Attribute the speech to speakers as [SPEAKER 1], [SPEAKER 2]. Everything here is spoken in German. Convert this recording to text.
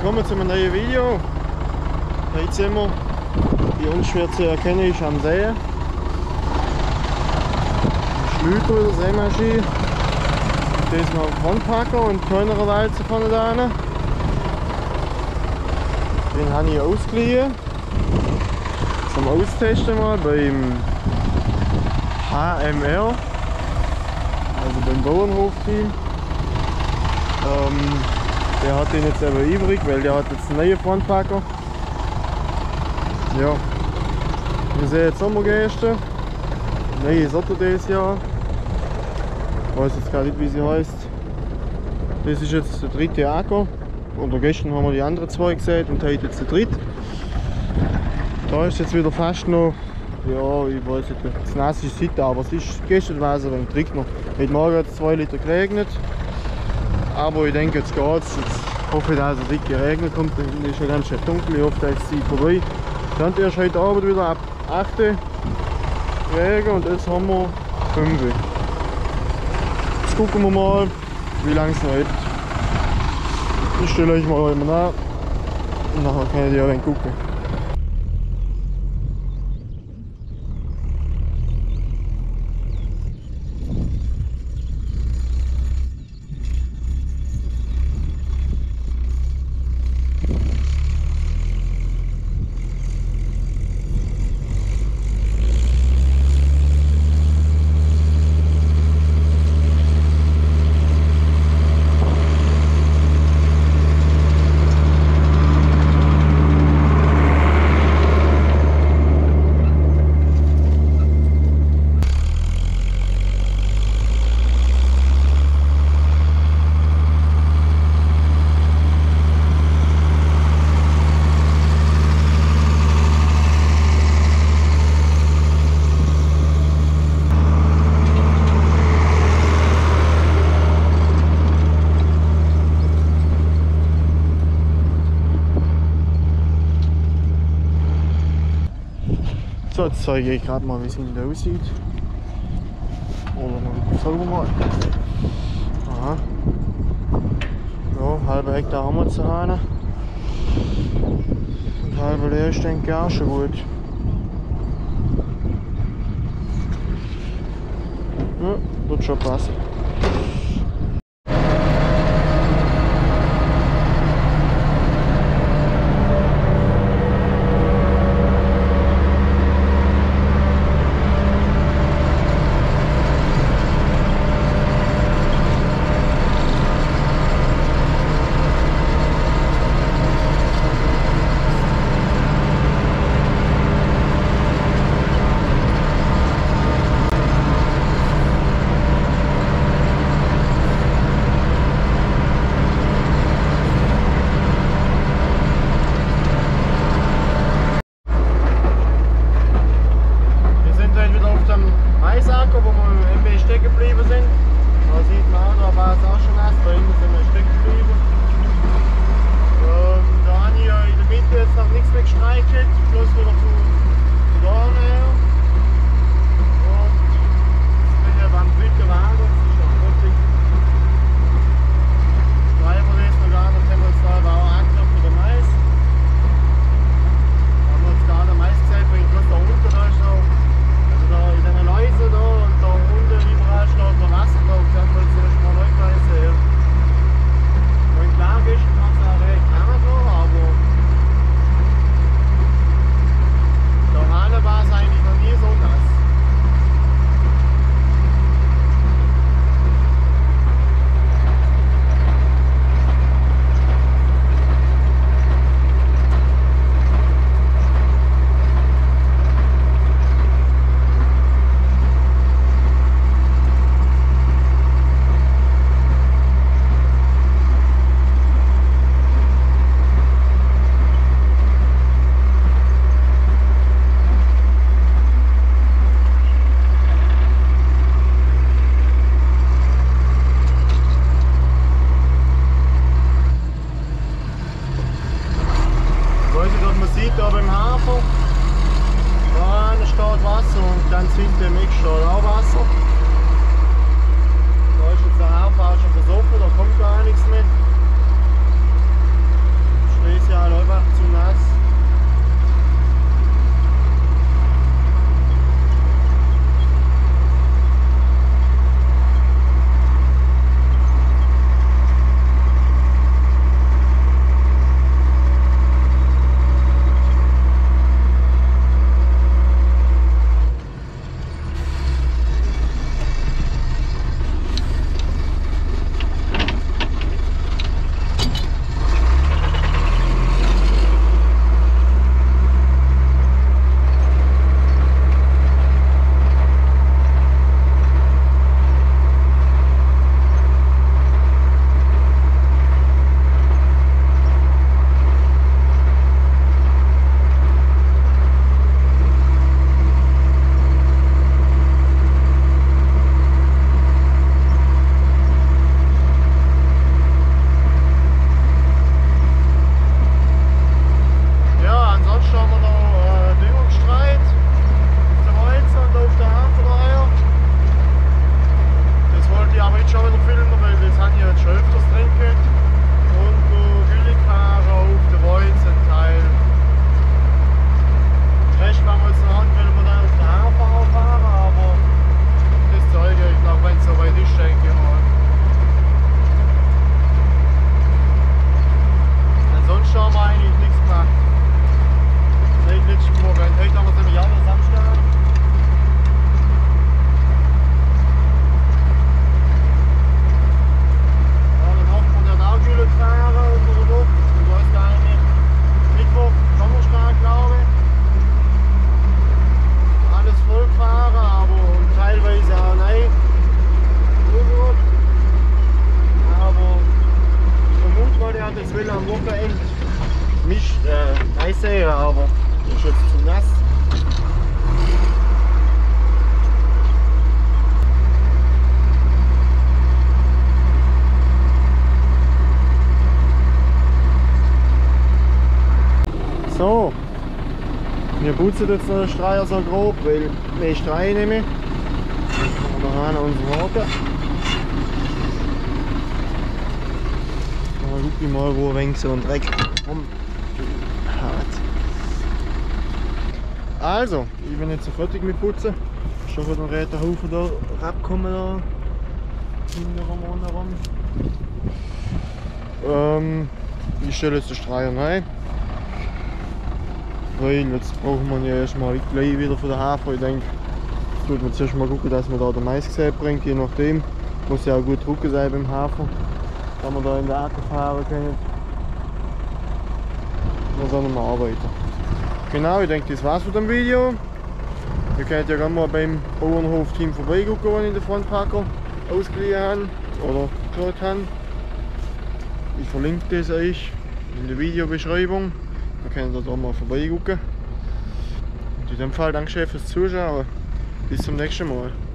[SPEAKER 1] willkommen zu einem neuen Video. Heute sind wir, wie unschwer zu erkennen ist, am See. Schlüter oder Seemaschine. Da ist noch ein Frontpacker und keiner Walze vorne da. Den habe ich ausgeliehen. Zum Austesten mal beim HMR, also beim Bauernhofteam. Der hat den jetzt aber übrig, weil der hat jetzt einen neuen Frontpacker. Ja, wir sehen jetzt Sommergäste. Neue Sorte dieses Jahr. Ich weiß jetzt gar nicht, wie sie heißt. Das ist jetzt der dritte Acker. Oder gestern haben wir die anderen zwei gesehen und heute jetzt der dritte. Da ist jetzt wieder fast noch, ja, ich weiß nicht, das nass ist heute, aber es ist gestern war es ein wenig trickner. Heute Morgen hat es 2 Liter geregnet. Aber ich denke, jetzt geht's. Jetzt hoffe ich, dass es nicht geregnet kommt. Dann ist ja ganz schön dunkel. Ich hoffe, da ist die Zeit vorbei. Dann erst heute Abend wieder ab 8 Regen und jetzt haben wir 5. Jetzt gucken wir mal, wie lange es noch hält. Ich stelle euch mal immer nach und nachher könnt ihr ja dann gucken. So, jetzt zeige ich gerade mal, wie es hinten aussieht. Oder mal sauber mal. Aha. Ja, halbe Hektar haben wir zu Hause. Und halbe leer ist, denke ich, auch schon gut. Ja, wird schon passen. sehen, aber das ist jetzt zu nass. So, wir putzen jetzt noch den Streier so grob, weil mehr Streier nicht mehr. Dann haben wir noch unseren Wagen. Dann gucke ich mal, wo ein wenig so ein Dreck rumhat. Also, ich bin jetzt so fertig mit Putzen. Schon wieder ein Räderhaufen da abgekommen da. Hinterrum, untenrum. Ich stelle jetzt den Streier rein. Weil jetzt brauchen wir ja erstmal gleich wieder von der Hafer. Ich denke, jetzt tut man zuerst mal gucken, dass man da den Mais gesät bringt, je nachdem. Muss ja auch gut trocken sein beim Hafer, wenn wir da in den Acker fahren können. Dann sollen wir arbeiten. Genau, ich denke, das war's von dem Video. Ihr könnt ja gerne mal beim Bauernhof-Team vorbeigucken, wenn ich den Frontpacker ausgeliehen habe oder geschaut habe. Ich verlinke das euch in der Videobeschreibung. Da könnt ihr da mal vorbeigucken. Und in dem Fall danke schön fürs Zuschauen. Bis zum nächsten Mal.